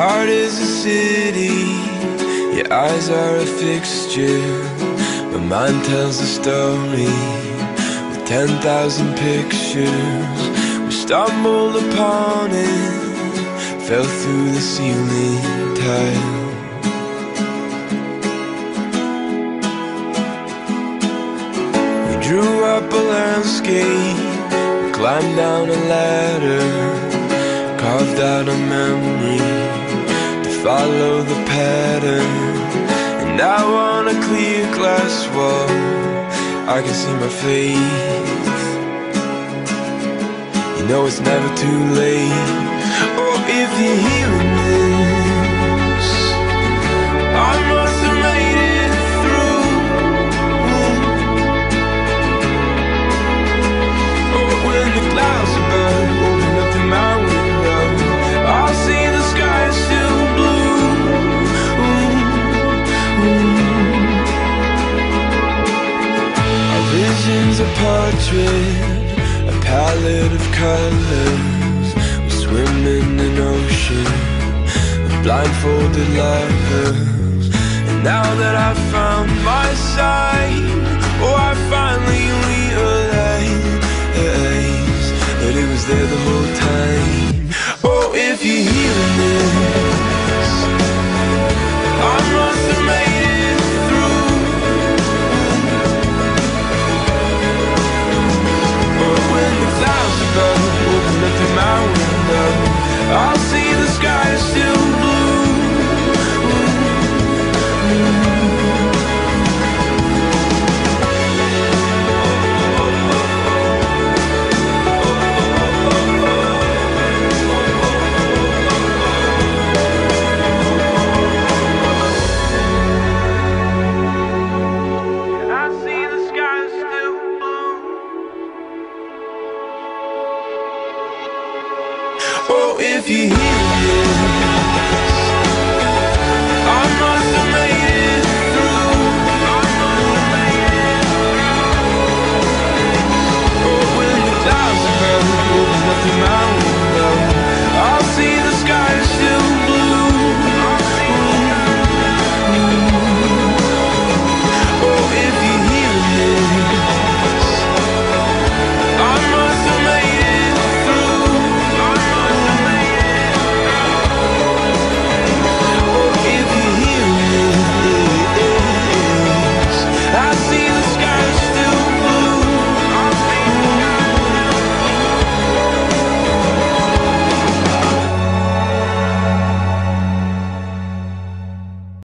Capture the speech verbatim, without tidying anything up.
heart is a city, your eyes are a fixture. My mind tells a story with ten thousand pictures. We stumbled upon it, fell through the ceiling tile. We drew up a landscape, we climbed down a ladder, carved out a memory to follow the pattern. And now on a clear glass wall, I can see my face. You know it's never too late. Oh, if you're hearing this, I must have made it through. Oh, when the clouds above open up in my window, I'll see the sky is still blue. Ooh, ooh. Our vision's a portrait, a palette of colors. We're swimming in ocean of blindfolded lovers. And now that I've found my sight, oh, I finally realize that it was there the whole